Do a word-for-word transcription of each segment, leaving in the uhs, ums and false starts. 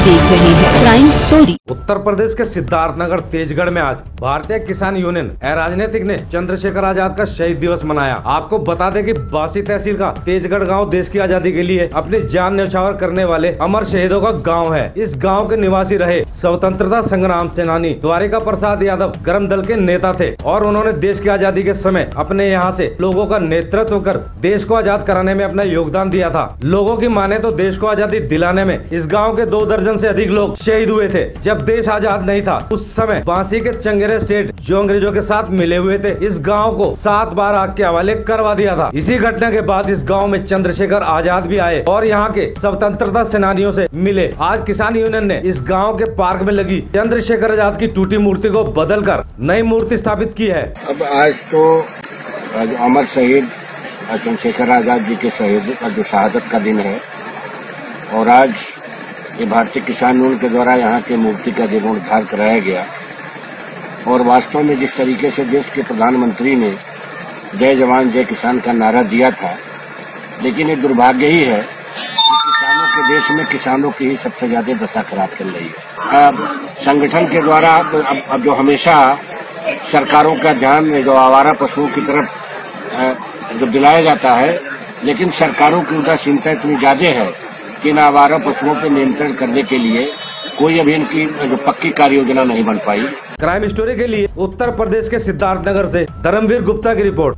देख रहे हैं क्राइम स्टोरी। उत्तर प्रदेश के सिद्धार्थनगर तेजगढ़ में आज भारतीय किसान यूनियन राजनीतिक ने चंद्रशेखर आजाद का शहीद दिवस मनाया। आपको बता दें कि बासी तहसील का तेजगढ़ गांव देश की आजादी के लिए अपनी जान न्यौछावर करने वाले अमर शहीदों का गांव है। इस गांव के निवासी रहे स्वतंत्रता संग्राम सेनानी द्वारिका प्रसाद यादव गर्म दल के नेता थे और उन्होंने देश की आजादी के समय अपने यहाँ से लोगों का नेतृत्व कर देश को आजाद कराने में अपना योगदान दिया था। लोगों की माने तो देश को आजादी दिलाने में इस गांव के दो दर्जन से अधिक लोग शहीद हुए थे। जब देश आजाद नहीं था उस समय बांसी के चंगेरे स्टेट जो अंग्रेजों के साथ मिले हुए थे, इस गांव को सात बार आग के हवाले करवा दिया था। इसी घटना के बाद इस गांव में चंद्रशेखर आजाद भी आए और यहाँ के स्वतंत्रता सेनानियों से मिले। आज किसान यूनियन ने इस गाँव के पार्क में लगी चंद्रशेखर आजाद की टूटी मूर्ति को बदल कर नई मूर्ति स्थापित की है। अब आज तो अमर शहीद चंद्रशेखर आजाद जी के शहीद का जो शहादत का दिन है और आज ये भारतीय किसान यूनियन के द्वारा यहाँ के मूर्ति का जीर्णोद्धार कराया गया। और वास्तव में जिस तरीके से देश के प्रधानमंत्री ने जय जवान जय किसान का नारा दिया था, लेकिन ये दुर्भाग्य ही है कि किसानों के देश में किसानों की ही सबसे ज्यादा दशा खराब चल रही है। अब संगठन के द्वारा अब, अब जो हमेशा सरकारों का ध्यान जो आवारा पशुओं की तरफ जो दिलाया जाता है, लेकिन सरकारों की उदासीनता इतनी ज्यादा है कि इन आवारा पशुओं पर नियंत्रण करने के लिए कोई अभी इनकी जो पक्की कार्य योजना नहीं बन पाई। क्राइम स्टोरी के लिए उत्तर प्रदेश के सिद्धार्थनगर से धर्मवीर गुप्ता की रिपोर्ट।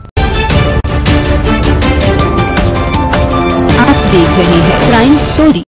आप देख रहे हैं क्राइम स्टोरी।